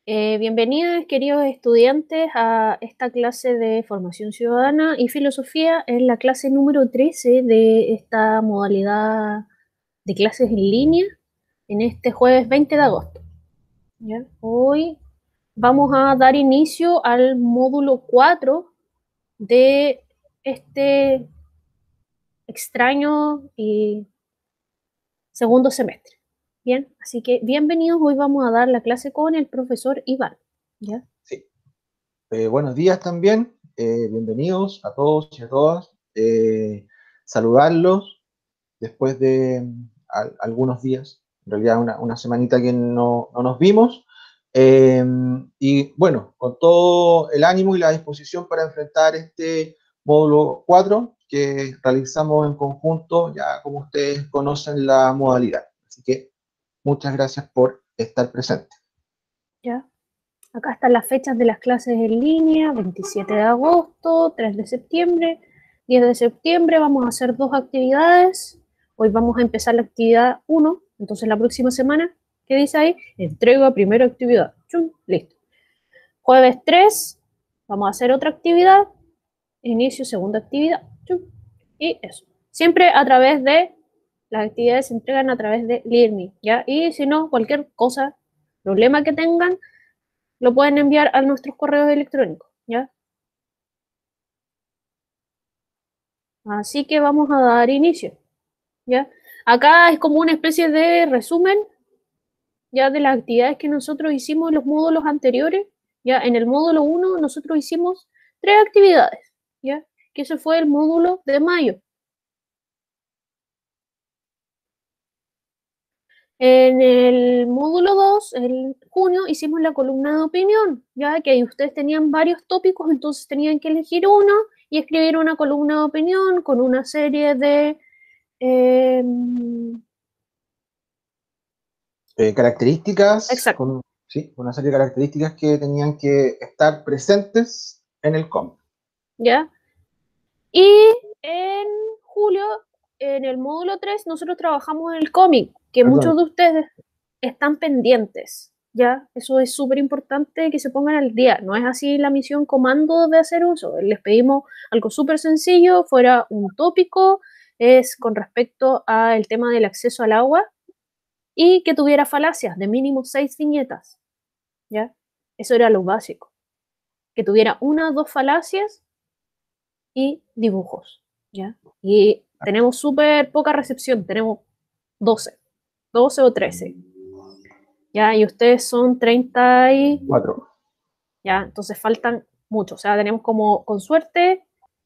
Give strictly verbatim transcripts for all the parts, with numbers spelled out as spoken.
Eh, bienvenidos, queridos estudiantes, a esta clase de Formación Ciudadana y Filosofía. Es la clase número trece de esta modalidad de clases en línea en este jueves veinte de agosto. ¿Ya? Hoy vamos a dar inicio al módulo cuatro de este extraño y segundo semestre. Bien, así que bienvenidos. Hoy vamos a dar la clase con el profesor Iván. ¿Ya? Sí. Eh, buenos días también, eh, bienvenidos a todos y a todas. Eh, saludarlos después de mm, al- algunos días, en realidad una, una semanita que no, no nos vimos. Eh, y bueno, con todo el ánimo y la disposición para enfrentar este módulo cuatro que realizamos en conjunto, ya como ustedes conocen la modalidad. Así que muchas gracias por estar presentes. ¿Ya? Acá están las fechas de las clases en línea: veintisiete de agosto, tres de septiembre, diez de septiembre. Vamos a hacer dos actividades. Hoy vamos a empezar la actividad uno, entonces la próxima semana, ¿qué dice ahí? Entrega primera actividad. ¡Chum! Listo. Jueves tres, vamos a hacer otra actividad. Inicio segunda actividad. ¡Chum! Y eso. Siempre a través de, las actividades se entregan a través de Learning, ¿ya? Y si no, cualquier cosa, problema que tengan, lo pueden enviar a nuestros correos electrónicos, ¿ya? Así que vamos a dar inicio, ¿ya? Acá es como una especie de resumen, ya, de las actividades que nosotros hicimos en los módulos anteriores, ¿ya? En el módulo uno nosotros hicimos tres actividades, ¿ya? Que ese fue el módulo de mayo. En el módulo dos, en junio, hicimos la columna de opinión, ya que ahí ustedes tenían varios tópicos, entonces tenían que elegir uno y escribir una columna de opinión con una serie de eh, Eh, características, exacto, con, sí, una serie de características que tenían que estar presentes en el cómic. ¿ya? Y en julio, en el módulo tres, nosotros trabajamos en el cómic, que Perdón, muchos de ustedes están pendientes, ¿ya? Eso es súper importante que se pongan al día. No es así la misión comando de hacer uso. Les pedimos algo súper sencillo, fuera un tópico, es con respecto al tema del acceso al agua y que tuviera falacias de mínimo seis viñetas, ¿ya? Eso era lo básico. Que tuviera una o dos falacias y dibujos, ¿ya? Y tenemos súper poca recepción, tenemos doce, doce o trece, ¿ya? Y ustedes son treinta y, cuatro. ¿ya? Entonces faltan muchos, o sea, tenemos como, con suerte,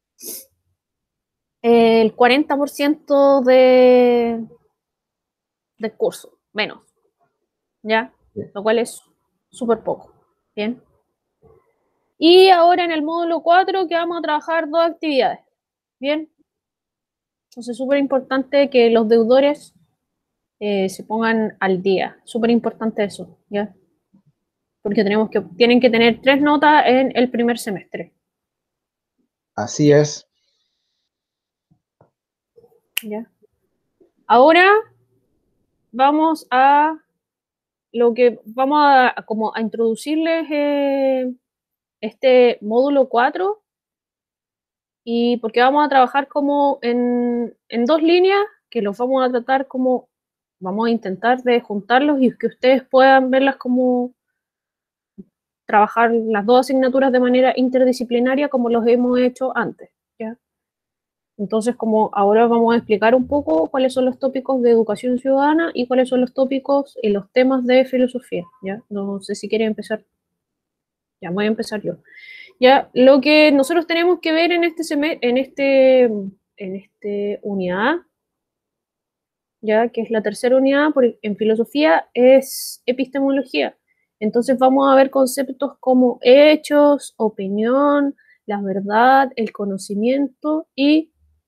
el cuarenta por ciento de, del curso, menos, ¿ya? Lo cual es súper poco, ¿bien? Y ahora en el módulo cuatro que vamos a trabajar dos actividades, ¿bien? Entonces es súper importante que los deudores eh, se pongan al día. Súper importante eso, ¿ya? Porque tenemos que, tienen que tener tres notas en el primer semestre, Así es. ¿ya? Ahora vamos a lo que vamos a, a como a introducirles eh, este módulo cuatro, y porque vamos a trabajar como en, en dos líneas que los vamos a tratar como, vamos a intentar de juntarlos y que ustedes puedan verlas como trabajar las dos asignaturas de manera interdisciplinaria como los hemos hecho antes, ¿ya? Entonces, como ahora vamos a explicar un poco cuáles son los tópicos de educación ciudadana y cuáles son los tópicos y los temas de filosofía, ¿ya? No sé si quieren empezar. Ya, voy a empezar yo. Ya, lo que nosotros tenemos que ver en este sem en este, en este unidad, ya que es la tercera unidad por, en filosofía, es epistemología. Entonces vamos a ver conceptos como hechos, opinión, la verdad, el conocimiento y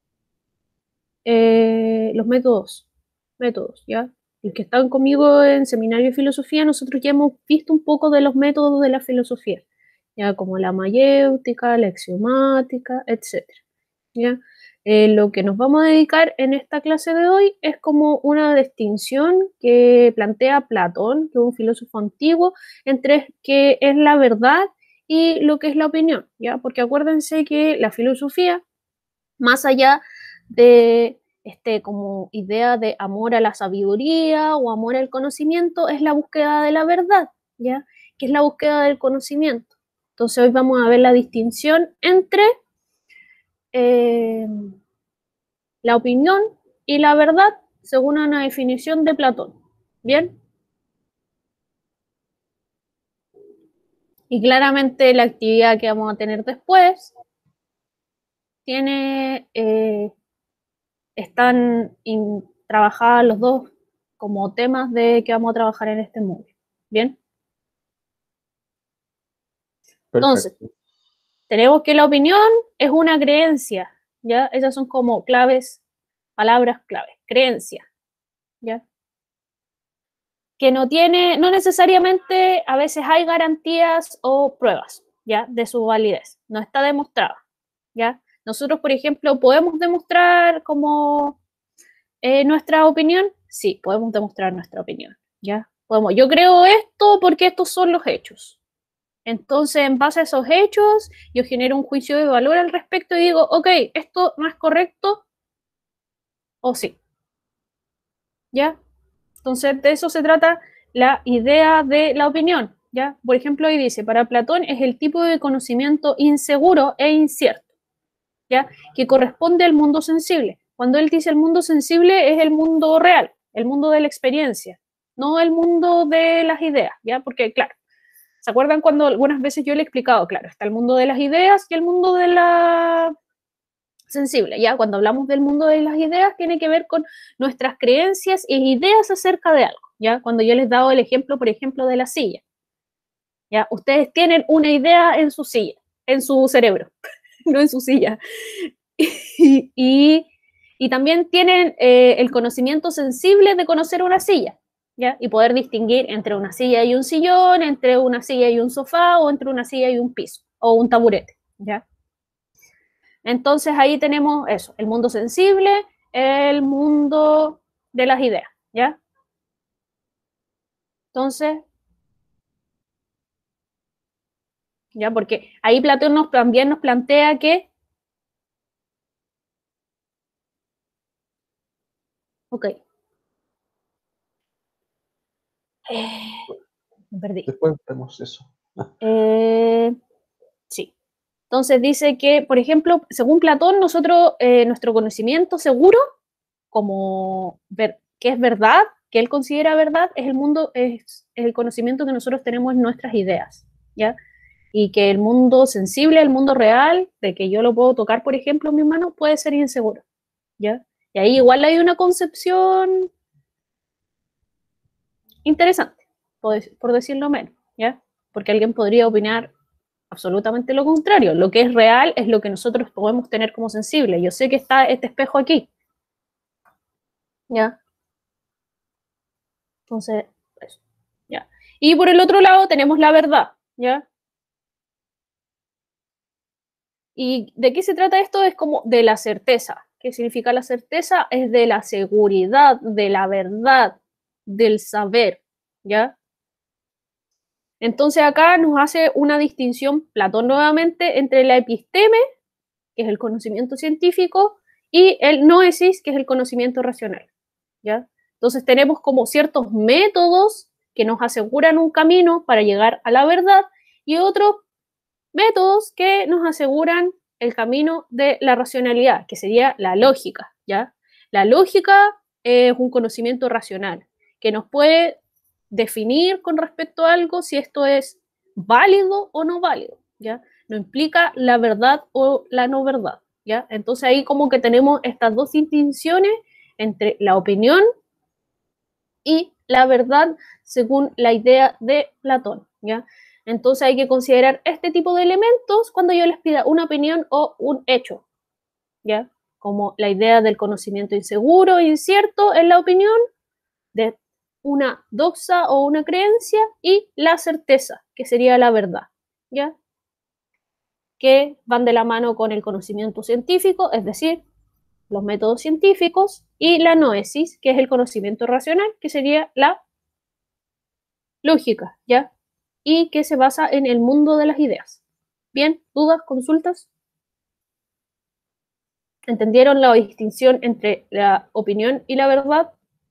eh, los métodos, métodos, ¿ya? Los que están conmigo en seminario de filosofía, nosotros ya hemos visto un poco de los métodos de la filosofía, ya como la mayéutica, la axiomática, etcétera, ¿ya? eh, lo que nos vamos a dedicar en esta clase de hoy es como una distinción que plantea Platón, que es un filósofo antiguo, entre qué es la verdad y lo que es la opinión, ¿ya? Porque acuérdense que la filosofía, más allá de este, como idea de amor a la sabiduría o amor al conocimiento, es la búsqueda de la verdad, ¿ya? Que es la búsqueda del conocimiento. Entonces hoy vamos a ver la distinción entre eh, la opinión y la verdad según una definición de Platón. ¿Bien? Y claramente la actividad que vamos a tener después tiene, eh, están in, trabajadas los dos como temas de que vamos a trabajar en este módulo. ¿Bien? Entonces, Perfecto. tenemos que la opinión es una creencia, ¿ya? Esas son como claves, palabras claves, creencia, ¿ya? Que no tiene, no necesariamente a veces hay garantías o pruebas, ¿ya? De su validez, no está demostrada, ¿ya? Nosotros, por ejemplo, ¿podemos demostrar como eh, nuestra opinión? Sí, podemos demostrar nuestra opinión, ¿ya? Podemos, yo creo esto porque estos son los hechos. Entonces, en base a esos hechos, yo genero un juicio de valor al respecto y digo, ok, esto no es correcto o sí, ¿ya? Entonces, de eso se trata la idea de la opinión, ¿ya? Por ejemplo, ahí dice, para Platón es el tipo de conocimiento inseguro e incierto, ¿ya? Que corresponde al mundo sensible. Cuando él dice el mundo sensible es el mundo real, el mundo de la experiencia, no el mundo de las ideas, ¿ya? Porque, claro, ¿se acuerdan cuando algunas veces yo le he explicado? Claro, está el mundo de las ideas y el mundo de la sensible, ¿ya? Cuando hablamos del mundo de las ideas tiene que ver con nuestras creencias e ideas acerca de algo, ¿ya? Cuando yo les he dado el ejemplo, por ejemplo, de la silla, ¿ya? Ustedes tienen una idea en su silla, en su cerebro, no en su silla. Y, y, y también tienen eh, el conocimiento sensible de conocer una silla, ¿ya? Y poder distinguir entre una silla y un sillón, entre una silla y un sofá, o entre una silla y un piso, o un taburete, ¿ya? Entonces ahí tenemos eso, el mundo sensible, el mundo de las ideas, ¿ya? Entonces, ya, porque ahí Platón nos, también nos plantea que, ok, eh, me perdí. Después vemos eso. Eh, sí. Entonces dice que, por ejemplo, según Platón, nosotros, eh, nuestro conocimiento seguro, como ver, que es verdad, que él considera verdad, es el mundo, es, es el conocimiento que nosotros tenemos en nuestras ideas, ¿ya? Y que el mundo sensible, el mundo real, de que yo lo puedo tocar, por ejemplo, en mis manos, puede ser inseguro, ¿ya? Y ahí igual hay una concepción interesante, por, por decirlo menos, ¿ya? Porque alguien podría opinar absolutamente lo contrario. Lo que es real es lo que nosotros podemos tener como sensible. Yo sé que está este espejo aquí, ¿ya? Entonces, eso, ¿ya? Y por el otro lado tenemos la verdad, ¿ya? ¿Y de qué se trata esto? Es como de la certeza. ¿Qué significa la certeza? Es de la seguridad, de la verdad, del saber, ¿ya? Entonces acá nos hace una distinción Platón nuevamente entre la episteme, que es el conocimiento científico, y el noesis, que es el conocimiento racional, ¿ya? Entonces tenemos como ciertos métodos que nos aseguran un camino para llegar a la verdad y otros métodos que nos aseguran el camino de la racionalidad, que sería la lógica, ¿ya? La lógica es un conocimiento racional que nos puede definir con respecto a algo si esto es válido o no válido, ¿ya? No implica la verdad o la no verdad, ¿ya? Entonces ahí como que tenemos estas dos distinciones entre la opinión y la verdad según la idea de Platón, ¿ya? Entonces hay que considerar este tipo de elementos cuando yo les pida una opinión o un hecho, ¿ya? Como la idea del conocimiento inseguro e incierto en la opinión, de una doxa o una creencia, y la certeza, que sería la verdad, ¿ya? Que van de la mano con el conocimiento científico, es decir, los métodos científicos, y la noesis, que es el conocimiento racional, que sería la lógica, ¿ya? Y que se basa en el mundo de las ideas. Bien, ¿dudas, consultas? ¿Entendieron la distinción entre la opinión y la verdad?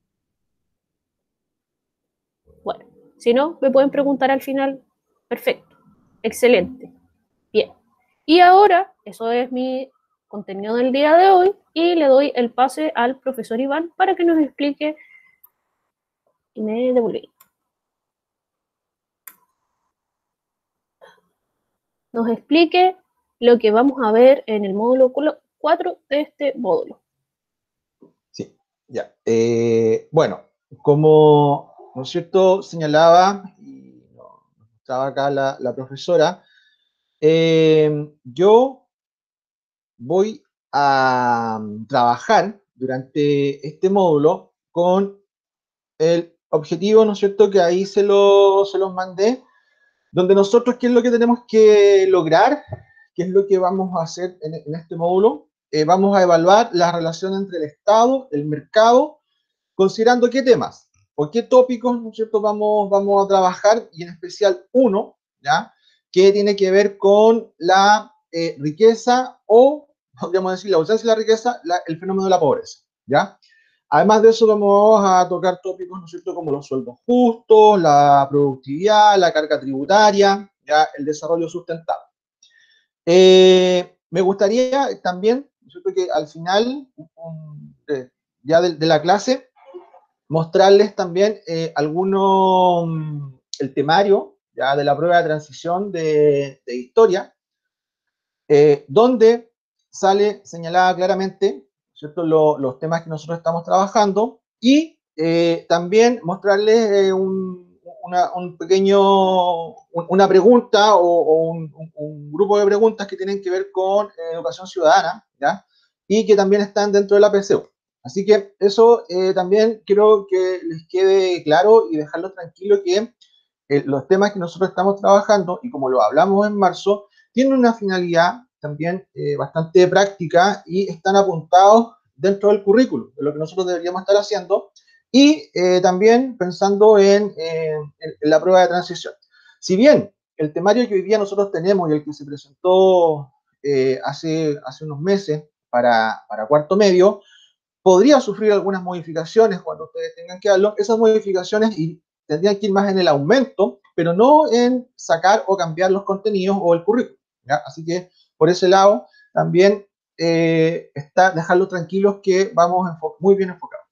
Bueno, si no, me pueden preguntar al final. Perfecto, excelente, bien. Y ahora, eso es mi contenido del día de hoy, y le doy el pase al profesor Iván para que nos explique, y me devolví, nos explique lo que vamos a ver en el módulo cuatro de este módulo. Sí, ya. Eh, bueno, como, ¿no es cierto?, señalaba y nos mostraba acá la, la profesora, eh, yo voy a trabajar durante este módulo con el objetivo, ¿no es cierto?, que ahí se, lo, se los mandé, donde nosotros, ¿qué es lo que tenemos que lograr? ¿Qué es lo que vamos a hacer en, en este módulo? Eh, vamos a evaluar la relación entre el Estado, el mercado, considerando qué temas o qué tópicos, ¿no es cierto?, vamos, vamos a trabajar, y en especial uno, ¿ya?, que tiene que ver con la eh, riqueza, o, podríamos decir, la ausencia de la riqueza, la, el fenómeno de la pobreza, ¿ya? Además de eso, vamos a tocar tópicos, ¿no es cierto?, como los sueldos justos, la productividad, la carga tributaria, ¿ya?, el desarrollo sustentable. Eh, me gustaría también, ¿no es cierto?, que al final um, eh, ya de, de la clase, mostrarles también eh, algunos, el temario ya de la prueba de transición de, de historia, eh, donde sale señalada claramente, ¿cierto?, Lo, los temas que nosotros estamos trabajando, y eh, también mostrarles eh, un, una, un pequeño, una pregunta o, o un, un, un, grupo de preguntas que tienen que ver con eh, educación ciudadana, ¿ya?, y que también están dentro de la P C U. Así que eso eh, también quiero que les quede claro y dejarlo tranquilo, que eh, los temas que nosotros estamos trabajando, y como lo hablamos en marzo, tienen una finalidad también eh, bastante práctica, y están apuntados dentro del currículum, de lo que nosotros deberíamos estar haciendo, y eh, también pensando en, eh, en, en la prueba de transición. Si bien el temario que hoy día nosotros tenemos y el que se presentó eh, hace, hace unos meses para, para cuarto medio, podría sufrir algunas modificaciones cuando ustedes tengan que darlo. Esas modificaciones y tendrían que ir más en el aumento, pero no en sacar o cambiar los contenidos o el currículum, ¿ya? Así que por ese lado también eh, está dejarlos tranquilos, que vamos muy bien enfocados.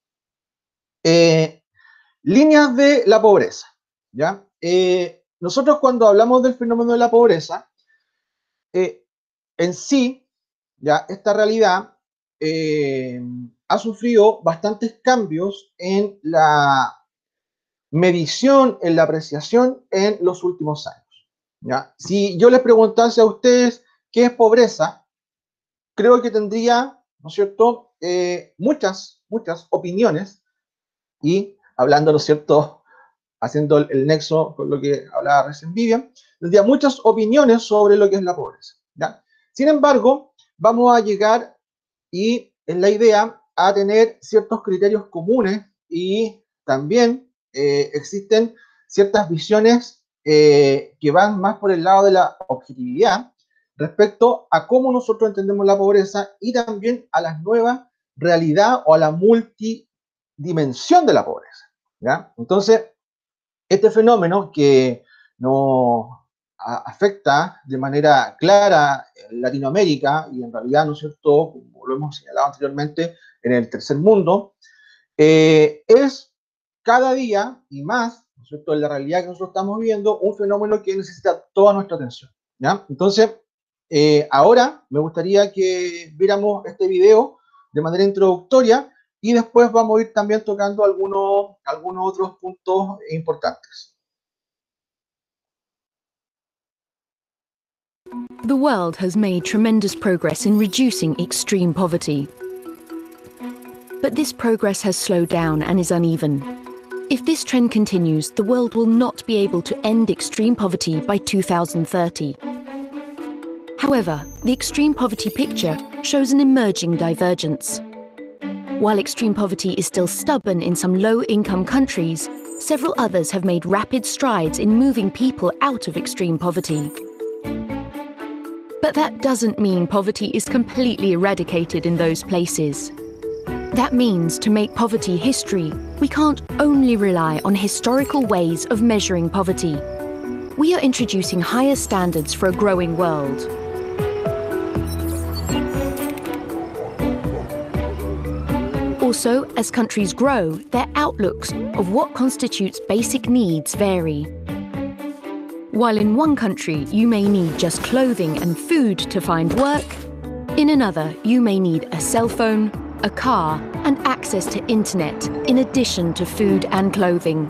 Eh, líneas de la pobreza, ¿ya? Eh, nosotros cuando hablamos del fenómeno de la pobreza, eh, en sí, ya esta realidad eh, ha sufrido bastantes cambios en la medición, en la apreciación en los últimos años, ¿ya? Si yo les preguntase a ustedes qué es pobreza, creo que tendría, ¿no es cierto?, eh, muchas, muchas opiniones, y hablando, ¿no es cierto?, haciendo el, el nexo con lo que hablaba recién Vivian, tendría muchas opiniones sobre lo que es la pobreza, ¿ya? Sin embargo, vamos a llegar, y en la idea, a tener ciertos criterios comunes, y también eh, existen ciertas visiones eh, que van más por el lado de la objetividad respecto a cómo nosotros entendemos la pobreza, y también a la nueva realidad o a la multidimensión de la pobreza, ¿ya? Entonces, este fenómeno que nos afecta de manera clara en Latinoamérica, y en realidad, ¿no es cierto?, como lo hemos señalado anteriormente, en el tercer mundo, eh, es cada día y más, ¿no es cierto?, en la realidad que nosotros estamos viviendo, un fenómeno que necesita toda nuestra atención, ¿ya? Entonces, eh, ahora me gustaría que viéramos este video de manera introductoria, y después vamos a ir también tocando algunos, algunos otros puntos importantes. The world has made tremendous progress in reducing extreme poverty. But this progress has slowed down and is uneven. If this trend continues, the world will not be able to end extreme poverty by two thousand thirty. However, the extreme poverty picture shows an emerging divergence. While extreme poverty is still stubborn in some low-income countries, several others have made rapid strides in moving people out of extreme poverty. But that doesn't mean poverty is completely eradicated in those places. That means to make poverty history, we can't only rely on historical ways of measuring poverty. We are introducing higher standards for a growing world. Also, as countries grow, their outlooks of what constitutes basic needs vary. While in one country you may need just clothing and food to find work, in another you may need a cell phone, a car, and access to internet, in addition to food and clothing.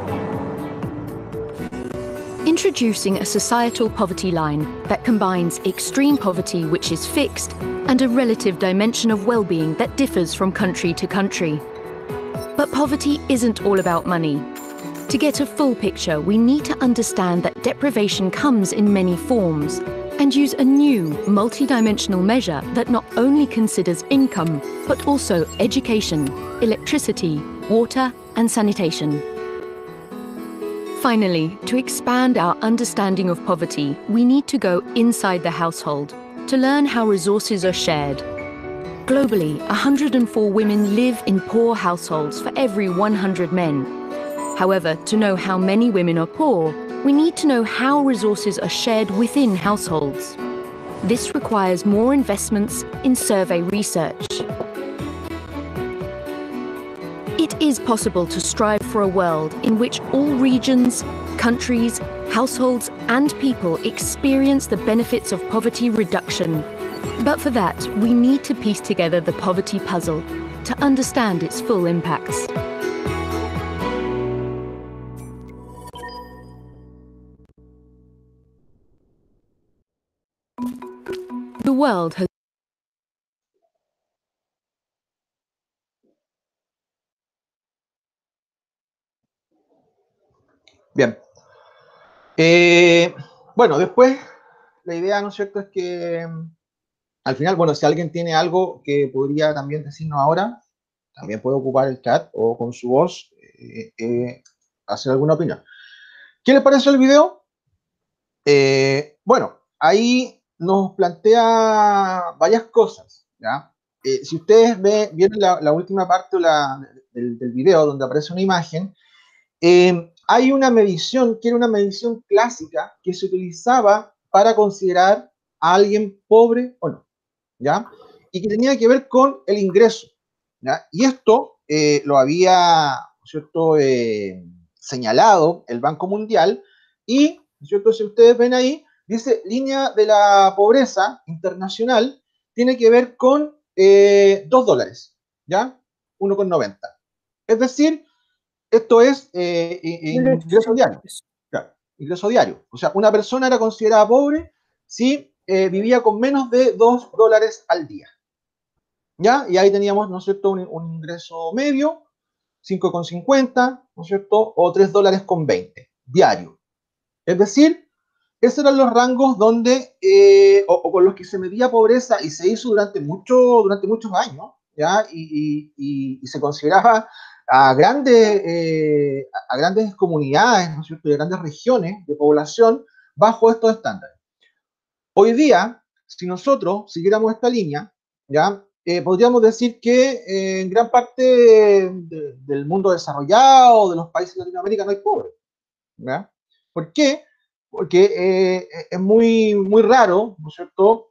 Introducing a societal poverty line that combines extreme poverty, which is fixed, and a relative dimension of well-being that differs from country to country. But poverty isn't all about money. To get a full picture, we need to understand that deprivation comes in many forms, and use a new, multi-dimensional measure that not only considers income, but also education, electricity, water, and sanitation. Finally, to expand our understanding of poverty, we need to go inside the household to learn how resources are shared. Globally, one hundred and four women live in poor households for every one hundred men. However, to know how many women are poor, we need to know how resources are shared within households. This requires more investments in survey research. It is possible to strive for a world in which all regions, countries, households, and people experience the benefits of poverty reduction. But for that, we need to piece together the poverty puzzle to understand its full impacts. The world has Bien. Eh, bueno, después la idea, ¿no es cierto?, es que al final, bueno, si alguien tiene algo que podría también decirnos ahora, también puede ocupar el chat o con su voz eh, eh, hacer alguna opinión. ¿Qué les pareció el video? Eh, bueno, ahí nos plantea varias cosas, ¿ya? Eh, si ustedes ve, vieron la, la última parte la, del, del video donde aparece una imagen, eh, hay una medición, que era una medición clásica que se utilizaba para considerar a alguien pobre o no, ¿ya? Y que tenía que ver con el ingreso, ¿ya? Y esto eh, lo había, ¿cierto?, eh, señalado el Banco Mundial y, ¿cierto?, si ustedes ven ahí, dice línea de la pobreza internacional tiene que ver con eh, dos dólares, ¿ya? uno con noventa. Es decir, esto es eh, ingreso diario. Claro, ingreso diario. O sea, una persona era considerada pobre si eh, vivía con menos de dos dólares al día. ¿Ya? Y ahí teníamos, ¿no es cierto?, un, un ingreso medio, cinco con cincuenta, ¿no es cierto?, o tres dólares con veinte, diario. Es decir, esos eran los rangos donde, eh, o, o con los que se medía pobreza y se hizo durante, mucho, durante muchos años, ¿ya? Y, y, y, y se consideraba a grandes, eh, a grandes comunidades, ¿no es cierto?, y a grandes regiones de población bajo estos estándares. Hoy día, si nosotros siguiéramos esta línea, ¿ya? Eh, podríamos decir que eh, en gran parte de, de, del mundo desarrollado, de los países de Latinoamérica, no hay pobres, ¿ya? ¿Por qué? Porque eh, es muy, muy raro, ¿no es cierto?,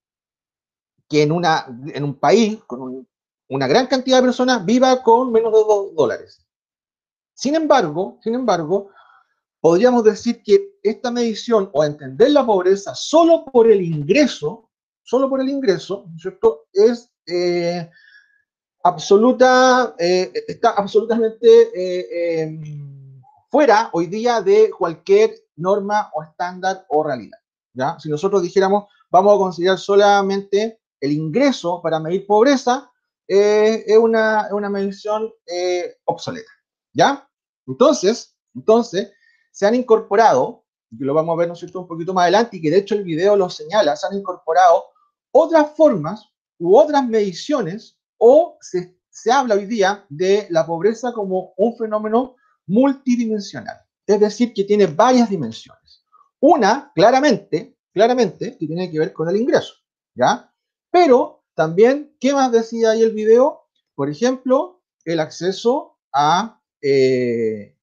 que en, una, en un país con un, una gran cantidad de personas viva con menos de dos dólares. Sin embargo, sin embargo, podríamos decir que esta medición o entender la pobreza solo por el ingreso, solo por el ingreso, ¿no es cierto?, es eh, absoluta, eh, está absolutamente eh, eh, fuera hoy día de cualquier norma o estándar o realidad, ¿ya? Si nosotros dijéramos, vamos a considerar solamente el ingreso para medir pobreza, eh, es una, una medición eh, obsoleta, ¿ya? Entonces, entonces, se han incorporado, y que lo vamos a ver, ¿no es cierto?, un poquito más adelante, y que de hecho el video lo señala, se han incorporado otras formas u otras mediciones, o se, se habla hoy día de la pobreza como un fenómeno multidimensional, es decir, que tiene varias dimensiones. Una, claramente, claramente, que tiene que ver con el ingreso, ¿ya? Pero también, ¿qué más decía ahí el video? Por ejemplo, el acceso a, eh,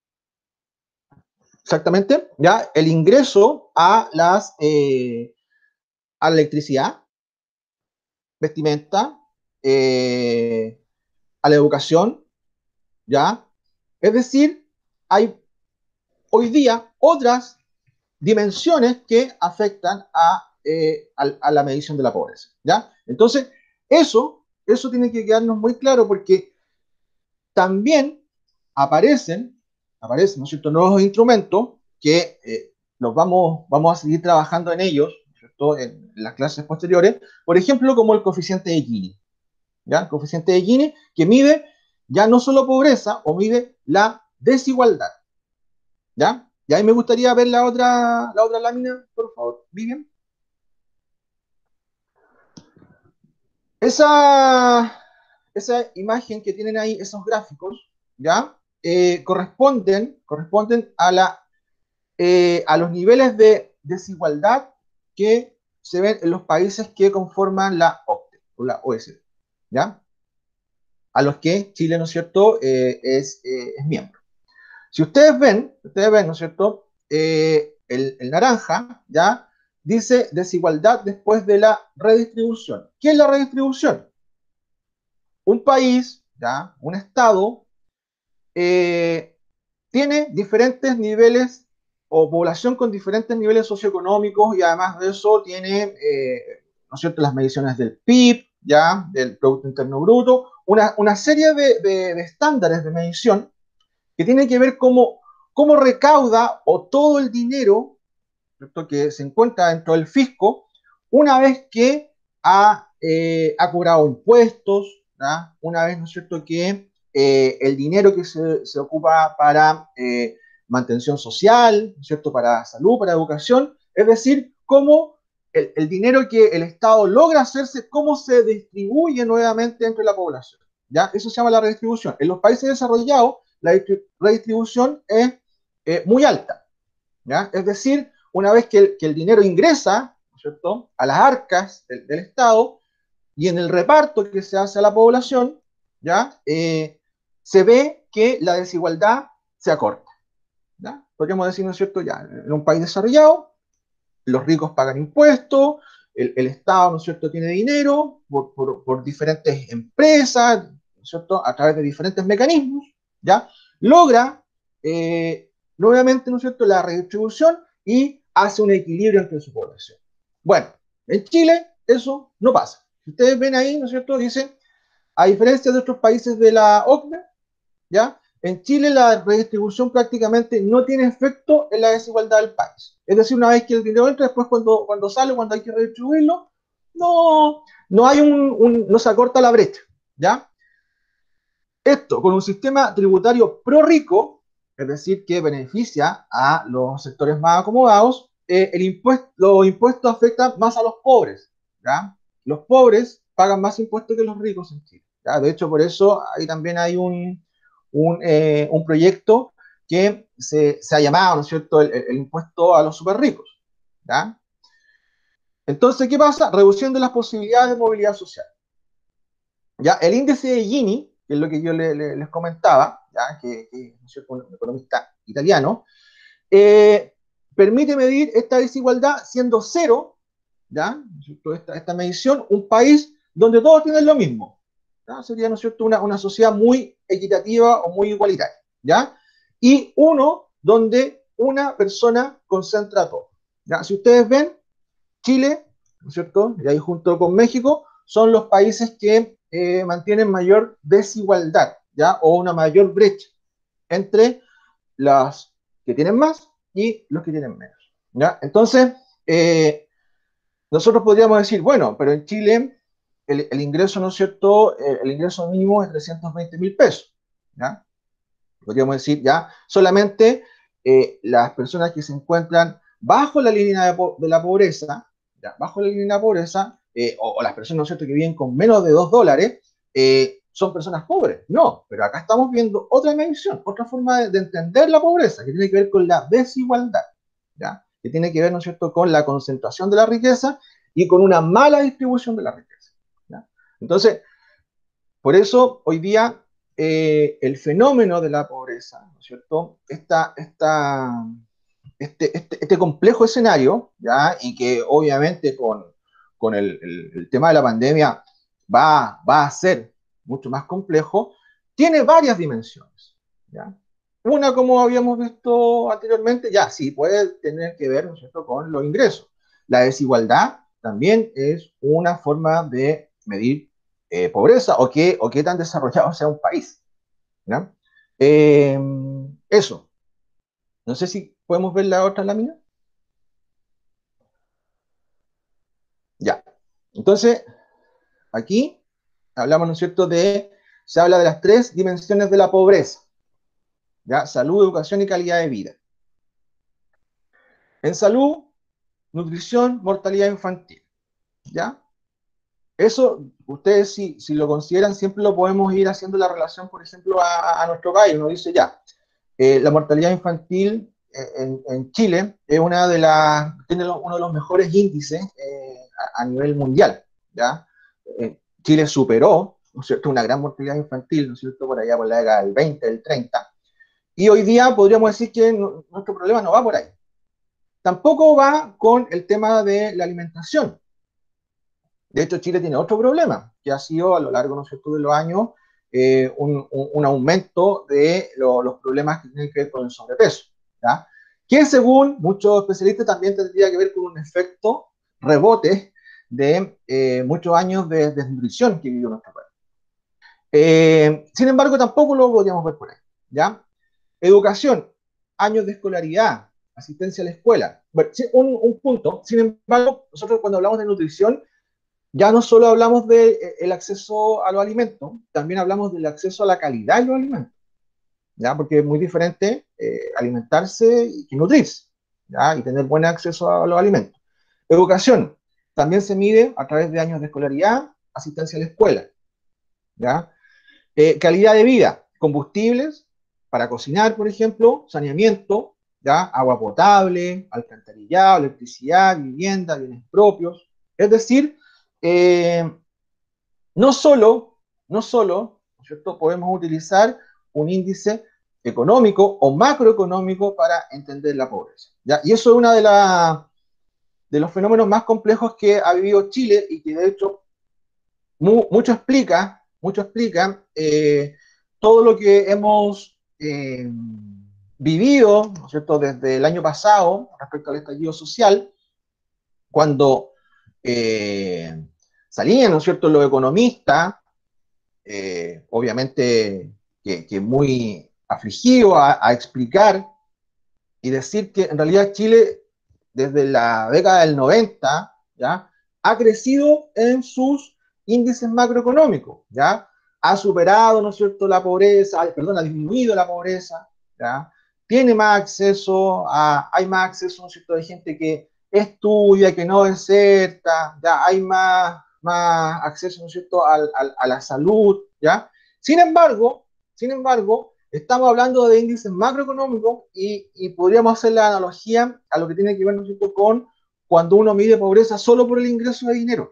exactamente, ¿ya? El ingreso a las, eh, a la electricidad, vestimenta, eh, a la educación, ¿ya? Es decir, hay hoy día otras dimensiones que afectan a, eh, a, a la medición de la pobreza, ¿ya? Entonces, eso, eso tiene que quedarnos muy claro porque también aparecen, aparecen, ¿no es cierto?, nuevos instrumentos que eh, los vamos, vamos a seguir trabajando en ellos, ¿no es cierto?, en las clases posteriores, por ejemplo, como el coeficiente de Gini, ¿ya? El coeficiente de Gini que mide ya no solo pobreza, o mide la desigualdad, ¿ya? Y ahí me gustaría ver la otra, la otra lámina, por favor, Vivian. Esa, esa imagen que tienen ahí, esos gráficos, ¿ya? Eh, corresponden, corresponden a, la, eh, a los niveles de desigualdad que se ven en los países que conforman la OCDE, o la O E C D, ¿ya? A los que Chile, ¿no es cierto?, eh, es, eh, es miembro. Si ustedes ven, ustedes ven, ¿no es cierto?, eh, el, el naranja, ¿ya?, dice desigualdad después de la redistribución. ¿Qué es la redistribución? Un país, ¿ya?, un estado, eh, tiene diferentes niveles o población con diferentes niveles socioeconómicos y además de eso tiene, eh, ¿no es cierto?, las mediciones del P I B, ¿ya?, del Producto Interno Bruto, una, una serie de, de, de estándares de medición que tienen que ver cómo, cómo recauda o todo el dinero, ¿cierto?, que se encuentra dentro del fisco una vez que ha, eh, ha cobrado impuestos, ¿ya?, una vez, ¿no es cierto?, que eh, el dinero que se, se ocupa para eh, mantención social, ¿no es cierto?, para salud, para educación, es decir, cómo el, el dinero que el Estado logra hacerse, cómo se distribuye nuevamente entre la población, ¿ya? Eso se llama la redistribución. En los países desarrollados, la redistribución es eh, muy alta, ¿ya? Es decir, una vez que el, que el dinero ingresa, ¿no es cierto?, a las arcas del, del Estado y en el reparto que se hace a la población, ¿ya?, eh, se ve que la desigualdad se acorta, ¿ya? Podríamos decir, ¿no es cierto?, ya, en un país desarrollado, los ricos pagan impuestos, el, el Estado, ¿no es cierto?, tiene dinero por, por, por diferentes empresas, ¿no es cierto?, a través de diferentes mecanismos, ¿ya?, logra eh, nuevamente, ¿no es cierto?, la redistribución y hace un equilibrio entre su población. Bueno, en Chile eso no pasa. Si ustedes ven ahí, ¿no es cierto?, dice, a diferencia de otros países de la OCDE, ¿ya?, en Chile la redistribución prácticamente no tiene efecto en la desigualdad del país. Es decir, una vez que el dinero entra, después cuando, cuando sale, cuando hay que redistribuirlo, no, no hay un, un, no se acorta la brecha, ¿ya? Esto con un sistema tributario pro rico, es decir, que beneficia a los sectores más acomodados, eh, el impuesto, los impuestos afectan más a los pobres, ¿ya? Los pobres pagan más impuestos que los ricos en Chile, ¿ya? De hecho, por eso ahí también hay un, un, eh, un proyecto que se, se ha llamado, ¿no es cierto?, el, el impuesto a los super ricos, ¿ya? Entonces, ¿qué pasa? Reducción de las posibilidades de movilidad social. ¿Ya? El índice de Gini, que es lo que yo le, le, les comentaba, ¿ya?, que, que es un economista italiano, eh, permite medir esta desigualdad siendo cero, ¿ya?, esta, esta medición, un país donde todos tienen lo mismo, ¿ya? Sería, ¿no es cierto?, una, una sociedad muy equitativa o muy igualitaria, ¿ya? Y uno donde una persona concentra todo, ¿ya? Si ustedes ven, Chile, ¿no es cierto?, y ahí junto con México, son los países que eh, mantienen mayor desigualdad, ¿ya?, o una mayor brecha entre los que tienen más y los que tienen menos, ¿ya? Entonces, eh, nosotros podríamos decir, bueno, pero en Chile el, el ingreso, ¿no es cierto?, el, el ingreso mínimo es trescientos veinte mil pesos, ¿ya? Podríamos decir, ya, solamente eh, las personas que se encuentran bajo la línea de, po de la pobreza, ya, bajo la línea de la pobreza, eh, o, o las personas, ¿no es cierto?, que viven con menos de dos dólares, eh, son personas pobres. No, pero acá estamos viendo otra medición, otra forma de, de entender la pobreza, que tiene que ver con la desigualdad, ¿ya? Que tiene que ver, ¿no es cierto?, con la concentración de la riqueza y con una mala distribución de la riqueza, ¿ya? Entonces, por eso hoy día eh, el fenómeno de la pobreza, ¿no es cierto?, esta, esta, este, este, este complejo escenario, ¿ya? Y que obviamente con, con el, el, el tema de la pandemia va, va a ser mucho más complejo, tiene varias dimensiones, ¿ya? Una, como habíamos visto anteriormente, ya sí puede tener que ver, ¿no es cierto?, con los ingresos. La desigualdad también es una forma de medir eh, pobreza o qué, o qué tan desarrollado sea un país, ¿ya? Eh, eso. No sé si podemos ver la otra lámina. Ya. Entonces, aquí hablamos, ¿no es cierto?, de, se habla de las tres dimensiones de la pobreza, ¿ya? Salud, educación y calidad de vida. En salud, nutrición, mortalidad infantil, ¿ya? Eso, ustedes si, si lo consideran, siempre lo podemos ir haciendo la relación, por ejemplo, a, a nuestro país. Uno dice, ya, eh, la mortalidad infantil eh, en, en Chile es una de las, tiene lo, uno de los mejores índices eh, a, a nivel mundial, ¿ya? Eh, Chile superó, ¿no es cierto?, una gran mortalidad infantil, ¿no es cierto?, por allá por la década del veinte, del treinta, y hoy día podríamos decir que no, nuestro problema no va por ahí. Tampoco va con el tema de la alimentación. De hecho, Chile tiene otro problema, que ha sido a lo largo, ¿no es cierto?, de los años, eh, un, un, un aumento de lo, los problemas que tienen que ver con el sobrepeso, ¿ya? Que según muchos especialistas también tendría que ver con un efecto rebote de eh, muchos años de desnutrición que vivió nuestro país. Eh, sin embargo, tampoco lo podríamos ver por ahí, ¿ya? Educación, años de escolaridad, asistencia a la escuela. Bueno, un, un punto, sin embargo, nosotros cuando hablamos de nutrición, ya no solo hablamos del de acceso a los alimentos, también hablamos del acceso a la calidad de los alimentos, ¿ya? Porque es muy diferente eh, alimentarse que nutrirse, ¿ya? Y tener buen acceso a los alimentos. Educación, también se mide a través de años de escolaridad, asistencia a la escuela, ¿ya? Eh, calidad de vida, combustibles para cocinar, por ejemplo, saneamiento, ¿ya? Agua potable, alcantarillado, electricidad, vivienda, bienes propios. Es decir, eh, no solo, no solo, ¿no es cierto?, podemos utilizar un índice económico o macroeconómico para entender la pobreza, ¿ya? Y eso es uno de, la, de los fenómenos más complejos que ha vivido Chile y que de hecho mu, mucho explica, mucho explica eh, todo lo que hemos eh, vivido, ¿no es cierto?, desde el año pasado respecto al estallido social, cuando eh, salían, ¿no es cierto?, los economistas, eh, obviamente que, que muy afligidos a, a explicar y decir que en realidad Chile desde la década del noventa, ¿ya?, ha crecido en sus índices macroeconómicos, ¿ya? Ha superado, ¿no es cierto?, la pobreza, perdón, ha disminuido la pobreza, ¿ya? Tiene más acceso, a, hay más acceso, ¿no es cierto?, de gente que estudia, que no deserta, ¿ya? Hay más, más acceso, ¿no es cierto?, a, a, a la salud, ¿ya? Sin embargo, sin embargo, estamos hablando de índices macroeconómicos y, y podríamos hacer la analogía a lo que tiene que ver, ¿no es cierto?, con cuando uno mide pobreza solo por el ingreso de dinero.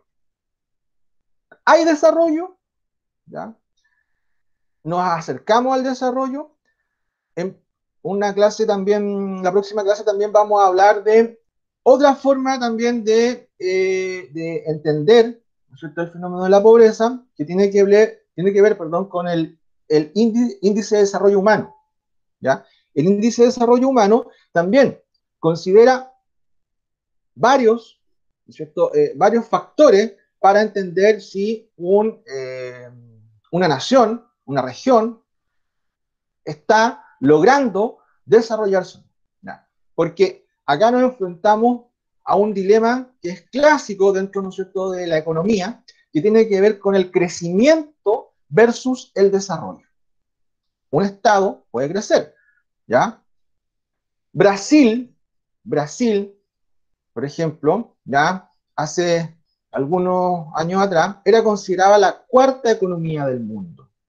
¿Hay desarrollo? ¿Ya? Nos acercamos al desarrollo. En una clase también, la próxima clase también vamos a hablar de otra forma también de, eh, de entender, ¿no es cierto?, el fenómeno de la pobreza, que tiene que ver, tiene que ver perdón, con el, el índice, índice de desarrollo humano. ¿Ya? El índice de desarrollo humano también considera varios, ¿cierto? Eh, varios factores para entender si un, eh, una nación, una región, está logrando desarrollarse. ¿Ya? Porque acá nos enfrentamos a un dilema que es clásico dentro, ¿no es cierto?, de la economía, que tiene que ver con el crecimiento versus el desarrollo. Un Estado puede crecer, ¿ya? Brasil, Brasil, por ejemplo, ya hace algunos años atrás, era considerada la cuarta economía del mundo,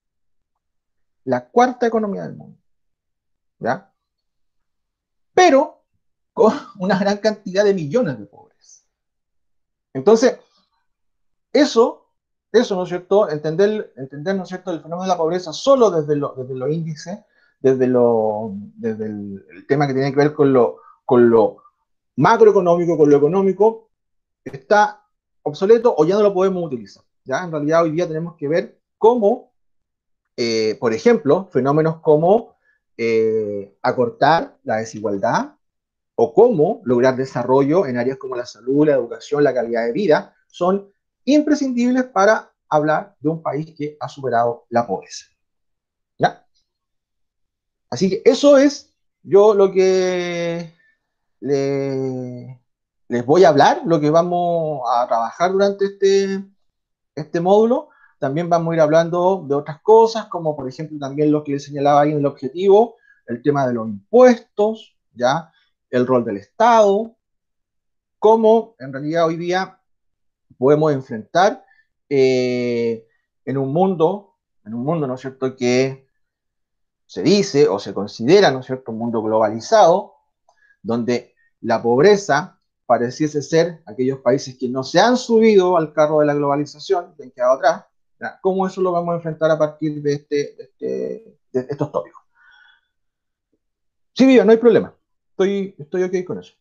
la cuarta economía del mundo, ¿ya? Pero con una gran cantidad de millones de pobres. Entonces, eso, eso, ¿no es cierto? Entender, entender, ¿no es cierto?, el fenómeno de la pobreza solo desde, lo, desde los índices, desde, lo, desde el, el tema que tiene que ver con lo, con lo macroeconómico, con lo económico, está obsoleto o ya no lo podemos utilizar. ¿Ya? En realidad hoy día tenemos que ver cómo, eh, por ejemplo, fenómenos como eh, acortar la desigualdad o cómo lograr desarrollo en áreas como la salud, la educación, la calidad de vida, son imprescindibles para hablar de un país que ha superado la pobreza. ¿Ya? Así que eso es yo lo que le, les voy a hablar, lo que vamos a trabajar durante este, este módulo. También vamos a ir hablando de otras cosas, como por ejemplo también lo que les señalaba ahí en el objetivo, el tema de los impuestos, ¿ya? El rol del Estado, cómo en realidad hoy día podemos enfrentar eh, en un mundo, en un mundo, ¿no es cierto?, que se dice o se considera, ¿no es cierto?, un mundo globalizado, donde la pobreza pareciese ser aquellos países que no se han subido al carro de la globalización, que han quedado atrás. ¿Ya? ¿Cómo eso lo vamos a enfrentar a partir de, este, de, este, de estos tópicos? Sí, Viva, no hay problema. Estoy, estoy ok con eso.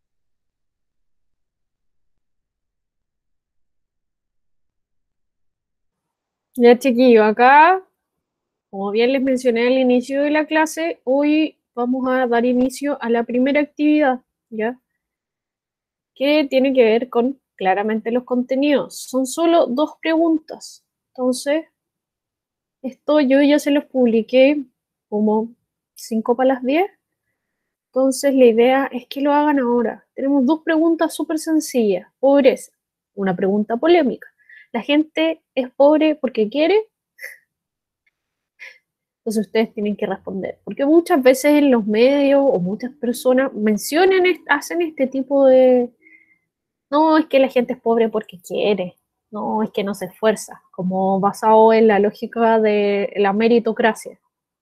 Ya, chiquillo, acá, como bien les mencioné al inicio de la clase, hoy vamos a dar inicio a la primera actividad, ¿ya? Que tiene que ver con claramente los contenidos. Son solo dos preguntas. Entonces, esto yo ya se los publiqué como cinco para las diez. Entonces, la idea es que lo hagan ahora. Tenemos dos preguntas súper sencillas. Pobreza, una pregunta polémica. ¿La gente es pobre porque quiere? Entonces ustedes tienen que responder. Porque muchas veces en los medios o muchas personas mencionan, hacen este tipo de... No, es que la gente es pobre porque quiere. No, es que no se esfuerza. Como basado en la lógica de la meritocracia.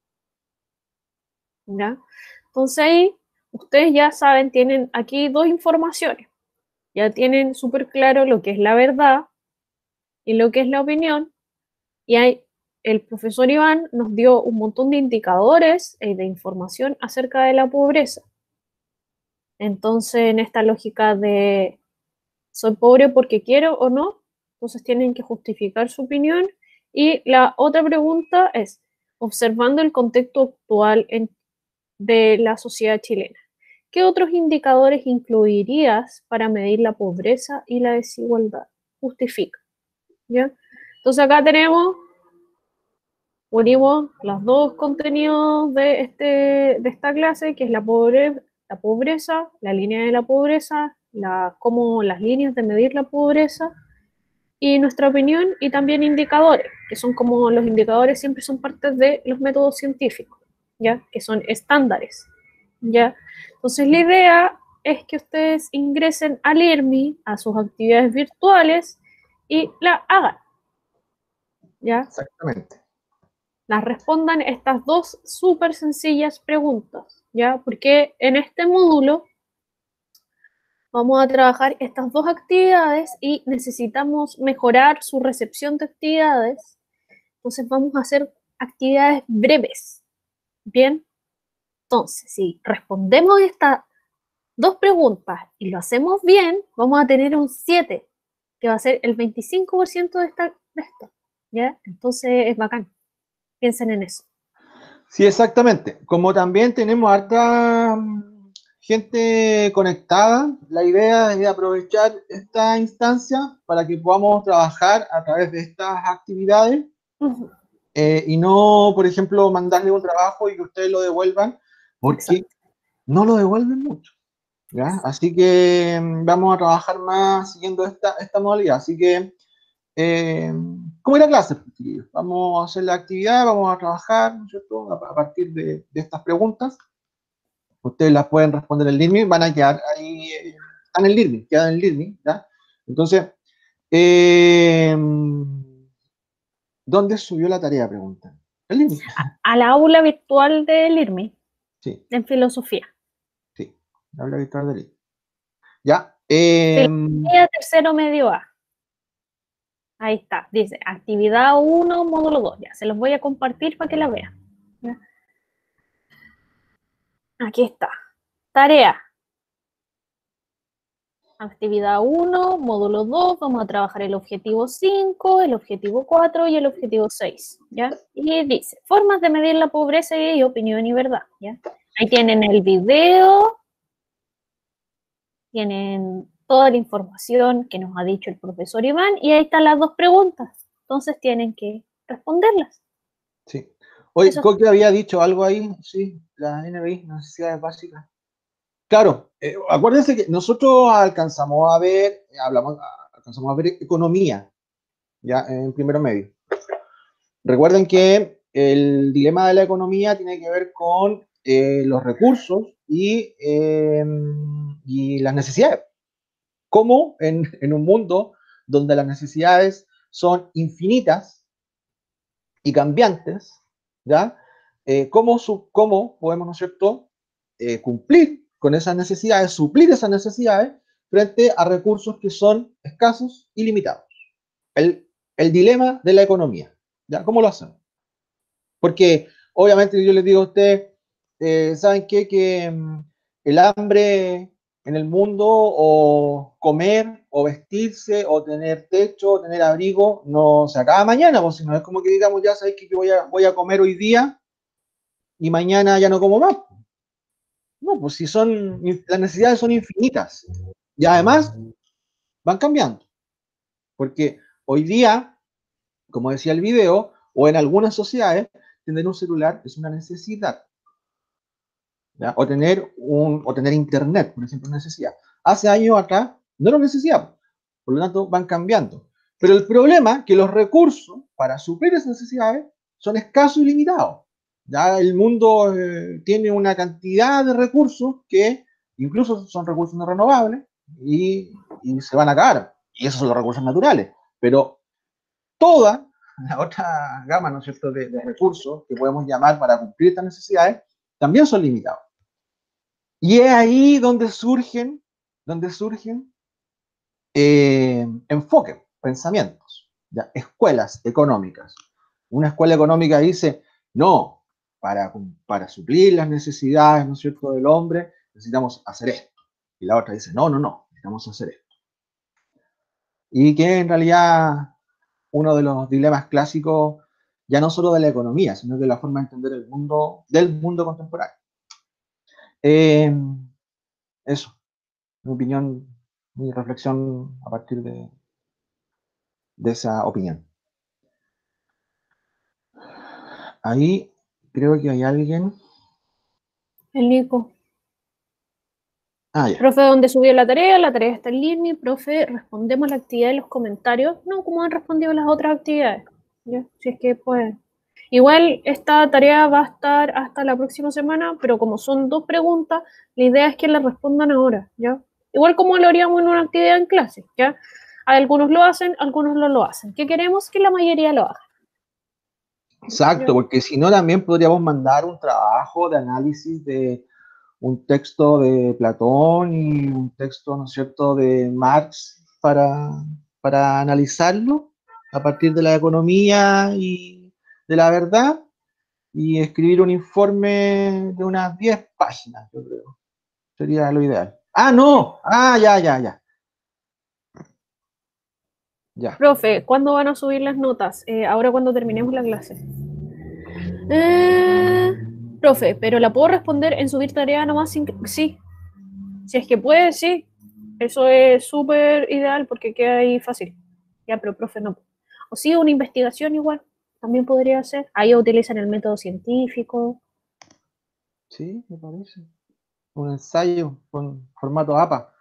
¿Ya? Entonces ahí ustedes ya saben, tienen aquí dos informaciones. Ya tienen súper claro lo que es la verdad y lo que es la opinión. Y hay, el profesor Iván nos dio un montón de indicadores y de información acerca de la pobreza. Entonces, en esta lógica de soy pobre porque quiero o no, entonces tienen que justificar su opinión. Y la otra pregunta es, observando el contexto actual en, de la sociedad chilena, ¿qué otros indicadores incluirías para medir la pobreza y la desigualdad? Justifica. ¿Ya? Entonces acá tenemos, unimos los dos contenidos de, este, de esta clase, que es la, pobre, la pobreza, la línea de la pobreza, la, como las líneas de medir la pobreza, y nuestra opinión, y también indicadores, que son como los indicadores siempre son parte de los métodos científicos, ¿ya? Que son estándares, ¿ya? Entonces la idea es que ustedes ingresen al I R M I, a sus actividades virtuales, y la hagan, ¿ya? Exactamente. Las respondan estas dos súper sencillas preguntas, ¿ya? Porque en este módulo vamos a trabajar estas dos actividades y necesitamos mejorar su recepción de actividades. Entonces vamos a hacer actividades breves, ¿bien? Entonces, si respondemos estas dos preguntas y lo hacemos bien, vamos a tener un siete, que va a ser el veinticinco por ciento de, esta, de esto, ¿ya? Entonces es bacán. Piensen en eso. Sí, exactamente. Como también tenemos harta mm, gente conectada, la idea es aprovechar esta instancia para que podamos trabajar a través de estas actividades Uh-huh. eh, y no, por ejemplo, mandarle un trabajo y que ustedes lo devuelvan, porque Exacto. no lo devuelven mucho. ¿Ya? Así que mm, vamos a trabajar más siguiendo esta, esta modalidad. Así que, eh, ¿cómo ir a clase? Chiquillos? Vamos a hacer la actividad, vamos a trabajar, ¿no es cierto?, a, a partir de, de estas preguntas. Ustedes las pueden responder en el L I R M I, van a quedar ahí, eh, están en el L I R M I, quedan en el L I R M I, ¿ya? Entonces, eh, ¿dónde subió la tarea? Preguntan. El I R M I. A, a la aula virtual del I R M I, Sí, en filosofía. sí. La aula virtual del I R M I. Ya. Eh, Filosofía tercero medio A. Ahí está, dice actividad uno, módulo dos. Ya, se los voy a compartir para que la vean. ¿Ya? Aquí está. Tarea. Actividad uno, módulo dos, vamos a trabajar el objetivo cinco, el objetivo cuatro y el objetivo seis, ¿ya? Y dice, formas de medir la pobreza y opinión y verdad, ¿ya? Ahí tienen el video, tienen toda la información que nos ha dicho el profesor Iván, y ahí están las dos preguntas, entonces tienen que responderlas. sí. Oye, Eso. Coque había dicho algo ahí, sí, la N B I, necesidades básicas. Claro, eh, acuérdense que nosotros alcanzamos a ver, eh, hablamos, alcanzamos a ver economía, ya en primero medio. Recuerden que el dilema de la economía tiene que ver con eh, los recursos y, eh, y las necesidades. Cómo en, en un mundo donde las necesidades son infinitas y cambiantes, ¿ya? Eh, ¿cómo, su, ¿Cómo podemos, ¿no es cierto?, eh, cumplir con esas necesidades, suplir esas necesidades frente a recursos que son escasos y limitados? El, el dilema de la economía, ¿ya? ¿Cómo lo hacemos? Porque obviamente yo les digo a ustedes, eh, ¿saben qué? Que um, el hambre en el mundo, o comer, o vestirse, o tener techo, o tener abrigo, no se acaba mañana, pues, si no es como que digamos, ya sabéis que yo voy a, voy a comer hoy día y mañana ya no como más. No, pues si son, las necesidades son infinitas y además van cambiando, porque hoy día, como decía el video, o en algunas sociedades, tener un celular es una necesidad. ¿Ya? O, tener un, o tener internet, por ejemplo, necesidad. Hace años acá no lo necesitamos, por lo tanto van cambiando. Pero el problema es que los recursos para suplir esas necesidades son escasos y limitados. Ya el mundo eh, tiene una cantidad de recursos que incluso son recursos no renovables y, y se van a acabar. Y esos son los recursos naturales. Pero toda la otra gama, ¿no es cierto?, de, de recursos que podemos llamar para cumplir estas necesidades también son limitados. Y es ahí donde surgen, donde surgen eh, enfoques, pensamientos, ¿ya? Escuelas económicas. Una escuela económica dice, no, para, para suplir las necesidades, ¿no es cierto?, del hombre, necesitamos hacer esto. Y la otra dice, no, no, no, necesitamos hacer esto. Y que en realidad uno de los dilemas clásicos, ya no solo de la economía, sino de la forma de entender el mundo, del mundo contemporáneo. Eh, eso. Mi opinión, mi reflexión a partir de, de esa opinión. Ahí creo que hay alguien. El Nico. Ah, ya. Profe, ¿dónde subió la tarea? La tarea está en línea. Profe, respondemos la actividad en los comentarios. No, como han respondido las otras actividades. ¿Ya? Si es que pueden. Igual esta tarea va a estar hasta la próxima semana, pero como son dos preguntas, la idea es que las respondan ahora, ¿ya? Igual como lo haríamos en una actividad en clase, ¿ya? Algunos lo hacen, algunos no lo hacen. ¿Qué queremos? Que la mayoría lo haga. Exacto, ¿Ya? porque si no también podríamos mandar un trabajo de análisis de un texto de Platón y un texto, ¿no es cierto?, de Marx para, para analizarlo a partir de la economía y de la verdad, y escribir un informe de unas diez páginas, yo creo. Sería lo ideal. Ah, no. Ah, ya, ya, ya. Ya. Profe, ¿cuándo van a subir las notas? Eh, ahora cuando terminemos la clase. Eh, profe, pero la puedo responder en subir tarea nomás sin... Sí. Si es que puede, sí. Eso es súper ideal porque queda ahí fácil. Ya, pero profe no. O sí, una investigación igual. También podría ser. Ahí utilizan el método científico. Sí, me parece. Un ensayo con formato A P A.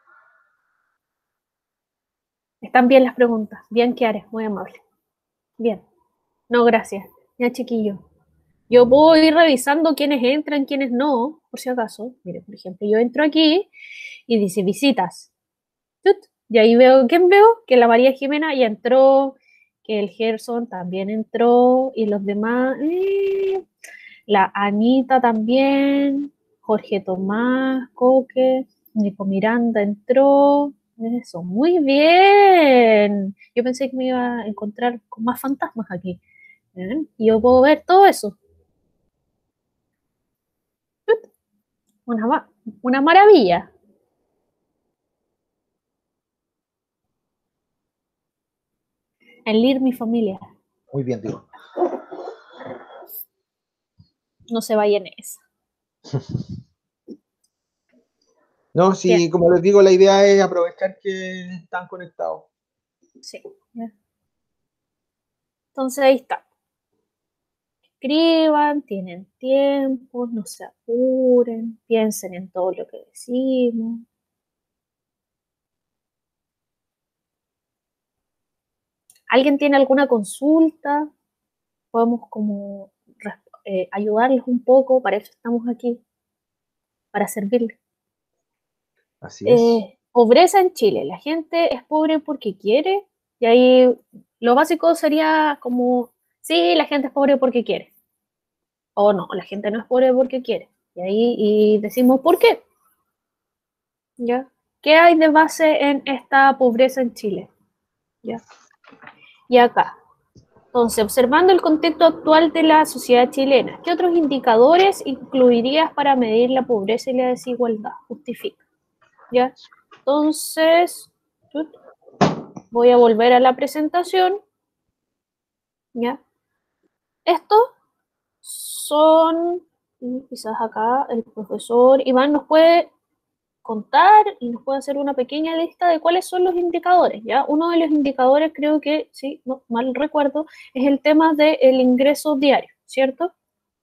Están bien las preguntas. Bien, Kiara, muy amable. Bien. No, gracias. Ya, chiquillo. Yo puedo ir revisando quiénes entran, quiénes no, por si acaso. Mire, por ejemplo, yo entro aquí y dice visitas. Y ahí veo, ¿quién veo? Que la María Jimena ya entró, que el Gerson también entró, y los demás, eh, la Anita también, Jorge Tomás, Coque, Nico Miranda entró, eso, muy bien. Yo pensé que me iba a encontrar con más fantasmas aquí. ¿Eh? Y yo puedo ver todo eso. Una, una maravilla. El mi familia. Muy bien, digo. No se vayan en esa. No, sí, bien. Como les digo, la idea es aprovechar que están conectados. Sí. Entonces ahí está. Escriban, tienen tiempo, no se apuren, piensen en todo lo que decimos. ¿Alguien tiene alguna consulta? Podemos como eh, ayudarles un poco, para eso estamos aquí, para servirles. Así es. Eh, pobreza en Chile. La gente es pobre porque quiere, y ahí lo básico sería como, sí, la gente es pobre porque quiere. O no, la gente no es pobre porque quiere. Y ahí y decimos, ¿por qué? ¿Ya? ¿Qué hay de base en esta pobreza en Chile? ¿Ya? Y acá. Entonces, observando el contexto actual de la sociedad chilena, ¿qué otros indicadores incluirías para medir la pobreza y la desigualdad? Justifica. ¿Ya? Entonces, voy a volver a la presentación. ¿Ya? Estos son, quizás acá el profesor Iván nos puede contar y nos puede hacer una pequeña lista de cuáles son los indicadores, ¿ya? Uno de los indicadores, creo que, sí, no mal recuerdo, es el tema del ingreso diario, ¿cierto?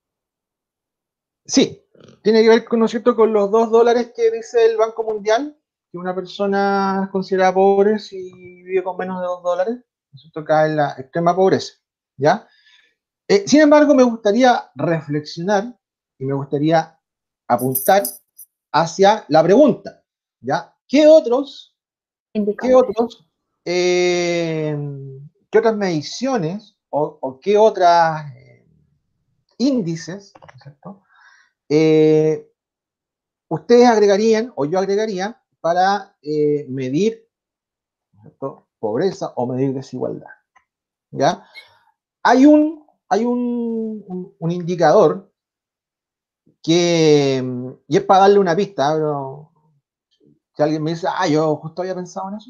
Sí, tiene que ver con, ¿no es cierto?, con los dos dólares que dice el Banco Mundial, que una persona es considerada pobre si vive con menos de dos dólares, ¿no es cierto?, cae en la extrema pobreza, ¿ya? Eh, sin embargo, me gustaría reflexionar y me gustaría apuntar hacia la pregunta, ¿ya? ¿Qué otros, qué otros, eh, qué otras mediciones o, o qué otras eh, índices, ¿no es cierto?, eh, ustedes agregarían o yo agregaría para eh, medir, ¿no es cierto?, pobreza o medir desigualdad, ¿ya? Hay un, hay un, un, un indicador que, y es para darle una pista, pero si alguien me dice, ah, yo justo había pensado en eso,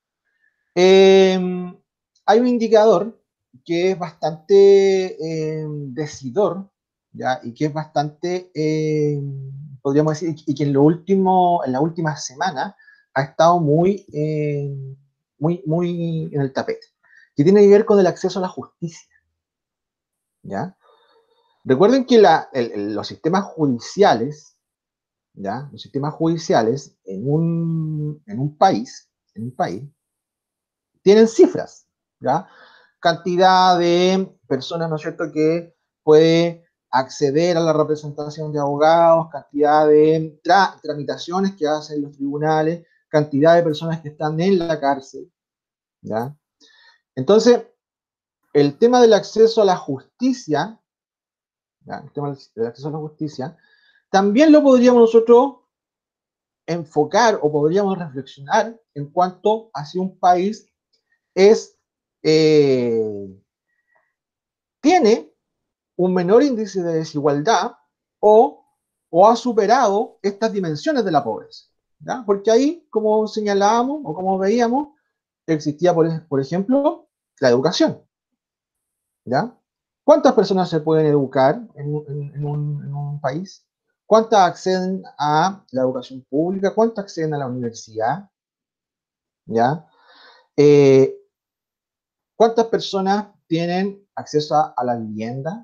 eh, hay un indicador que es bastante eh, decidor, ¿ya? Y que es bastante, eh, podríamos decir, y que en, lo último, en la última semana ha estado muy, eh, muy, muy en el tapete, que tiene que ver con el acceso a la justicia, ¿ya? Recuerden que la, el, el, los sistemas judiciales, ¿ya? Los sistemas judiciales en un, en un país, en un país, tienen cifras, ¿ya? Cantidad de personas, ¿no es cierto?, que puede acceder a la representación de abogados, cantidad de tra tramitaciones que hacen los tribunales, cantidad de personas que están en la cárcel, ¿ya? Entonces, el tema del acceso a la justicia, ¿ya? El tema del acceso a la justicia, también lo podríamos nosotros enfocar o podríamos reflexionar en cuanto a si un país es, eh, tiene un menor índice de desigualdad o, o ha superado estas dimensiones de la pobreza, ¿ya? Porque ahí, como señalábamos o como veíamos, existía, por, por ejemplo, la educación, ¿ya? ¿Cuántas personas se pueden educar en, en, en, un, en un país? ¿Cuántas acceden a la educación pública? ¿Cuántas acceden a la universidad? ¿Ya? Eh, ¿Cuántas personas tienen acceso a, a la vivienda?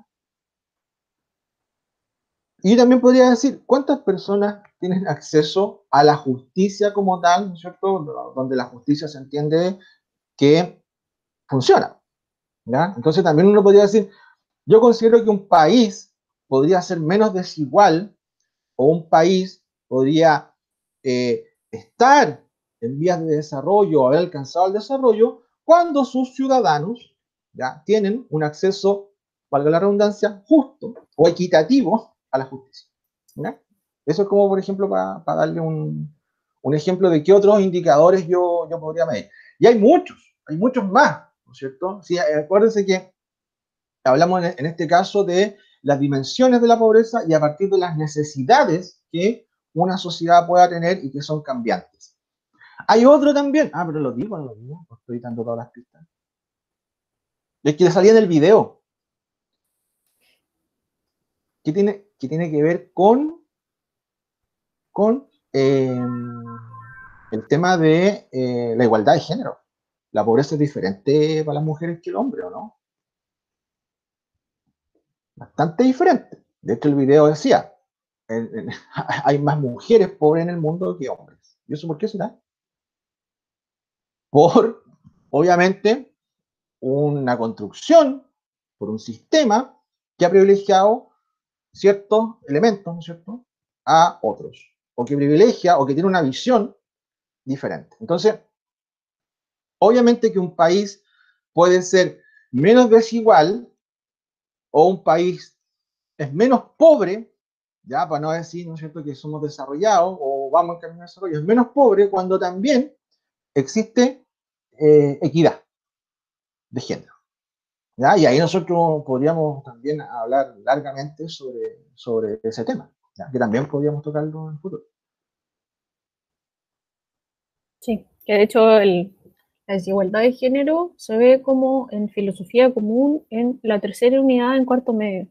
Y también podría decir, ¿cuántas personas tienen acceso a la justicia como tal, ¿no es cierto? Donde la justicia se entiende que funciona, ¿ya? Entonces también uno podría decir, yo considero que un país podría ser menos desigual o un país podría eh, estar en vías de desarrollo o haber alcanzado el desarrollo cuando sus ciudadanos ¿ya? Tienen un acceso, valga la redundancia, justo o equitativo a la justicia, ¿ya? Eso es como, por ejemplo, para pa darle un, un ejemplo de qué otros indicadores yo, yo podría medir. Y hay muchos, hay muchos más, ¿no es cierto? Sí, acuérdense que hablamos en, en este caso de las dimensiones de la pobreza y a partir de las necesidades que una sociedad pueda tener y que son cambiantes. Hay otro también, ah, pero lo digo, no lo digo, no estoy dando todas las pistas. Es que le salía en el video. ¿Qué tiene, qué tiene que ver con, con eh, el tema de eh, la igualdad de género? La pobreza es diferente para las mujeres que el hombre, ¿o no? Bastante diferente. De hecho, el video decía, en, en, hay más mujeres pobres en el mundo que hombres. ¿Y eso por qué será? Por, obviamente, una construcción, por un sistema que ha privilegiado ciertos elementos, ¿no es cierto?, a otros, o que privilegia, o que tiene una visión diferente. Entonces, obviamente que un país puede ser menos desigual, o un país es menos pobre, ya para no decir, ¿no es cierto?, que somos desarrollados, o vamos en camino de desarrollo, es menos pobre cuando también existe eh, equidad de género. ¿Ya? Y ahí nosotros podríamos también hablar largamente sobre, sobre ese tema, ¿ya? Que también podríamos tocarlo en el futuro. Sí, que de hecho el, la desigualdad de género se ve como en filosofía común en la tercera unidad en cuarto medio,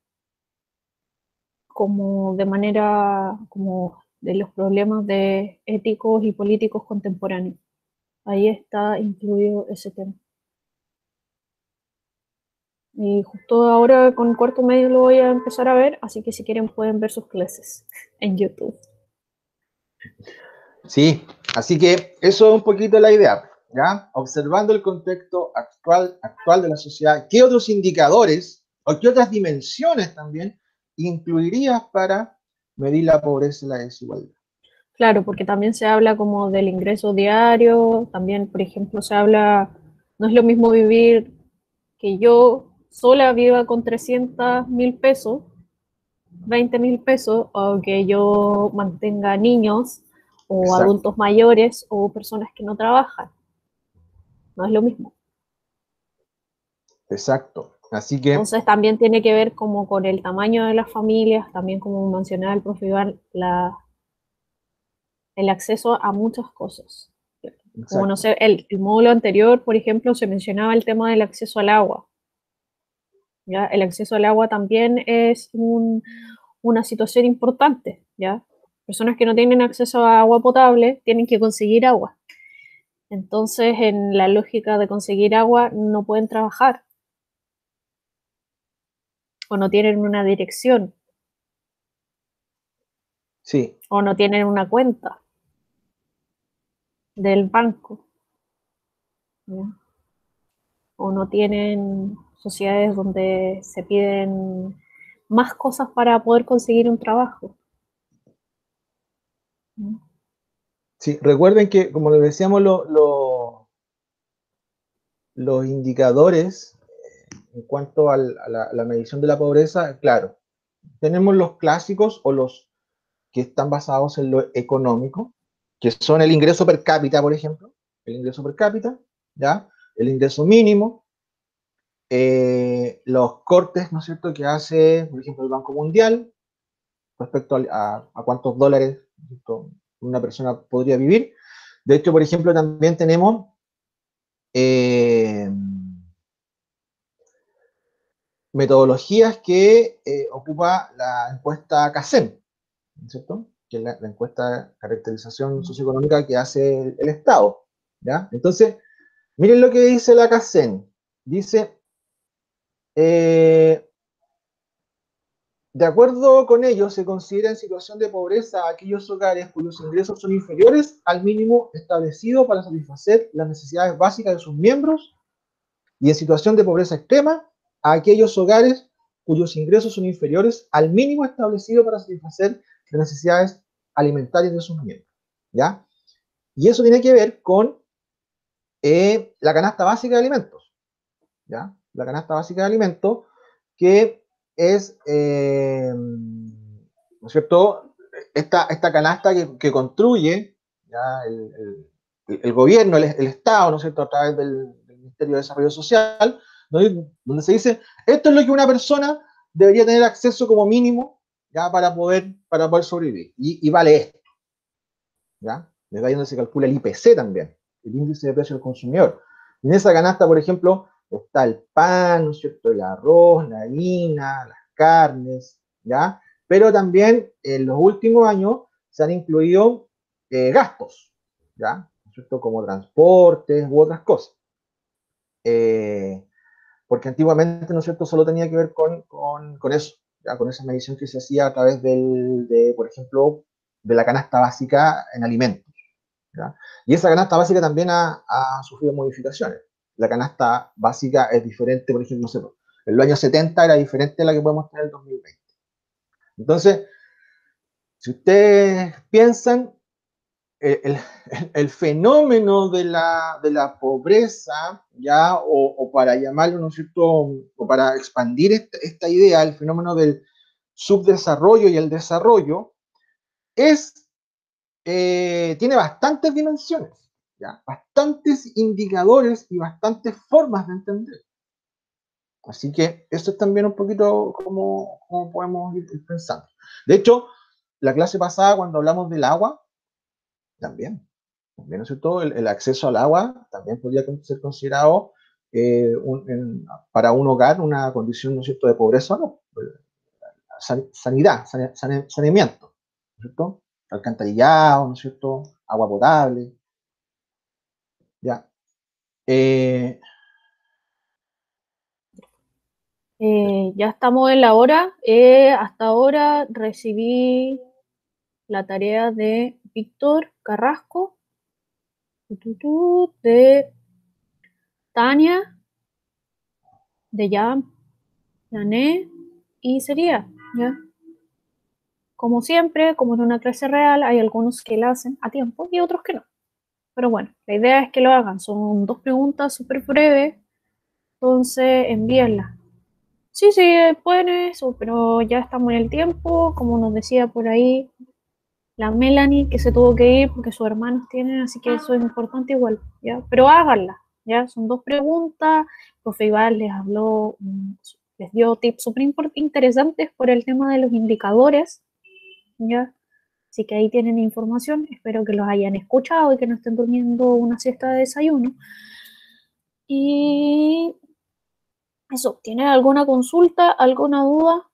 como de manera, como de los problemas de éticos y políticos contemporáneos. Ahí está incluido ese tema. Y justo ahora con cuarto medio lo voy a empezar a ver, así que si quieren pueden ver sus clases en YouTube. Sí, así que eso es un poquito la idea, ¿ya? Observando el contexto actual, actual de la sociedad, ¿qué otros indicadores o qué otras dimensiones también incluirías para medir la pobreza y la desigualdad? Claro, porque también se habla como del ingreso diario, también, por ejemplo, se habla, no es lo mismo vivir que yo sola viva con trescientos mil pesos, veinte mil pesos, o que yo mantenga niños o Exacto. adultos mayores o personas que no trabajan. No es lo mismo. Exacto. Así que... Entonces también tiene que ver como con el tamaño de las familias, también como mencionaba el profe Iván, la, el acceso a muchas cosas. Exacto. Como no sé, el, el módulo anterior, por ejemplo, se mencionaba el tema del acceso al agua. ¿Ya? El acceso al agua también es un, una situación importante, ¿ya? Personas que no tienen acceso a agua potable tienen que conseguir agua. Entonces, en la lógica de conseguir agua, no pueden trabajar. O no tienen una dirección. Sí. O no tienen una cuenta del banco. ¿Ya? O no tienen sociedades donde se piden más cosas para poder conseguir un trabajo. ¿Mm? Sí, recuerden que, como les decíamos, lo, lo, los indicadores en cuanto al, a, la, a la medición de la pobreza, claro, tenemos los clásicos o los que están basados en lo económico, que son el ingreso per cápita, por ejemplo, el ingreso per cápita, ¿ya? El ingreso mínimo, eh, los cortes, ¿no es cierto?, que hace, por ejemplo, el Banco Mundial respecto a, a, a cuántos dólares una persona podría vivir. De hecho, por ejemplo, también tenemos eh, metodologías que eh, ocupa la encuesta CACEM, ¿no es cierto?, que es la, la encuesta de caracterización socioeconómica que hace el, el Estado, ¿ya? Entonces, miren lo que dice la CACEM. Dice, eh, de acuerdo con ello, se considera en situación de pobreza a aquellos hogares cuyos ingresos son inferiores al mínimo establecido para satisfacer las necesidades básicas de sus miembros, y en situación de pobreza extrema a aquellos hogares cuyos ingresos son inferiores al mínimo establecido para satisfacer las necesidades alimentarias de sus miembros, ¿ya? Y eso tiene que ver con eh, la canasta básica de alimentos, ¿ya? La canasta básica de alimentos, que es, eh, ¿no es cierto?, esta, esta canasta que, que construye, ¿ya?, el, el, el gobierno, el, el Estado, ¿no es cierto?, a través del, del Ministerio de Desarrollo Social, donde, donde se dice, esto es lo que una persona debería tener acceso como mínimo, ¿ya?, para poder, para poder sobrevivir, y, y vale esto, ¿ya? Desde ahí donde se calcula el I P C también, el índice de precio del consumidor. En esa canasta, por ejemplo, está el pan, ¿no es cierto?, el arroz, la harina, las carnes, ¿ya? Pero también en los últimos años se han incluido eh, gastos, ¿ya? ¿No es cierto?, como transportes u otras cosas. Eh, porque antiguamente, ¿no es cierto?, solo tenía que ver con, con, con eso, ¿ya?, con esa medición que se hacía a través del, de, por ejemplo, de la canasta básica en alimentos, ¿ya? Y esa canasta básica también ha, ha sufrido modificaciones. La canasta básica es diferente, por ejemplo, no sé, en los años setenta era diferente a la que podemos tener en el dos mil veinte. Entonces, si ustedes piensan, el, el, el fenómeno de la, de la pobreza, ya, o, o para llamarlo, ¿no es cierto?, o para expandir esta, esta idea, el fenómeno del subdesarrollo y el desarrollo, es, eh, tiene bastantes dimensiones, ¿ya?, bastantes indicadores y bastantes formas de entender. Así que eso es también un poquito como, como podemos ir pensando. De hecho, la clase pasada, cuando hablamos del agua, también, también, ¿no es cierto?, el, el acceso al agua también podría ser considerado eh, un, en, para un hogar una condición, ¿no es cierto?, de pobreza, ¿no? San, sanidad, san, san, saneamiento, ¿no es cierto?, alcantarillado, ¿no es cierto?, agua potable, ya. Eh, Eh, ya estamos en la hora. Eh, hasta ahora recibí la tarea de Víctor Carrasco, de Tania, de Jan, Yané, y sería, ¿ya? Como siempre, como en una clase real, hay algunos que la hacen a tiempo y otros que no. Pero bueno, la idea es que lo hagan. Son dos preguntas súper breves, entonces envíenlas. Sí, sí, pueden eso, pero ya estamos en el tiempo, como nos decía por ahí la Melanie, que se tuvo que ir porque sus hermanos tienen, así que eso es importante igual, ¿ya? Pero háganla, ¿ya? Son dos preguntas, profe Iván les habló, les dio tips súper interesantes por el tema de los indicadores, ¿ya? Así que ahí tienen información, espero que los hayan escuchado y que no estén durmiendo una siesta de desayuno. Y eso, ¿tienen alguna consulta, alguna duda?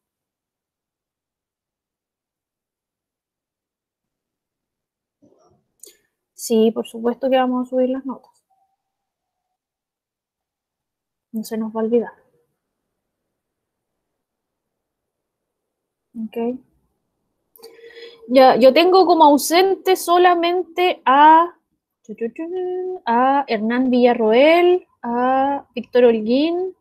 Sí, por supuesto que vamos a subir las notas. No se nos va a olvidar. Ok. Ya, yo tengo como ausente solamente a, a Hernán Villarroel, a Víctor Holguín,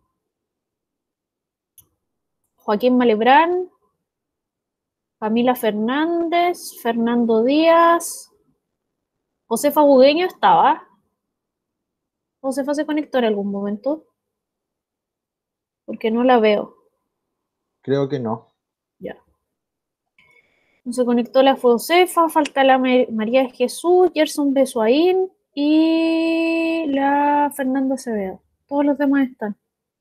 Joaquín Malebrán, Camila Fernández, Fernando Díaz, Josefa Bugueño estaba. Josefa se conectó en algún momento, porque no la veo. creo que no. Ya. No se conectó la Josefa, falta la María de Jesús, Gerson Besuaín y la Fernanda Acevedo. Todos los demás están.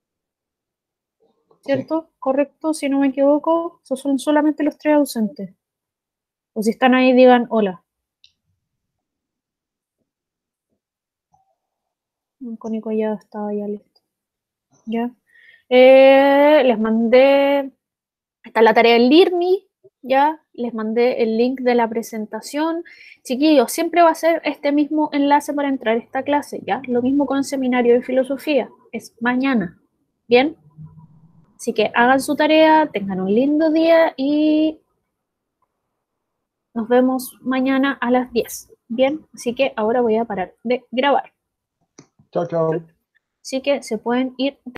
¿Cierto? Sí. Correcto, si no me equivoco, esos son solamente los tres ausentes. O si están ahí, digan hola. Con Nico ya estaba ya listo. Ya. Eh, les mandé, está la tarea del LIRMI, ya. Les mandé el link de la presentación. Chiquillos, siempre va a ser este mismo enlace para entrar a esta clase, ya. Lo mismo con el seminario de filosofía, es mañana. ¿Bien? Así que hagan su tarea, tengan un lindo día y nos vemos mañana a las diez. Bien, así que ahora voy a parar de grabar. Chao, chao. Así que se pueden ir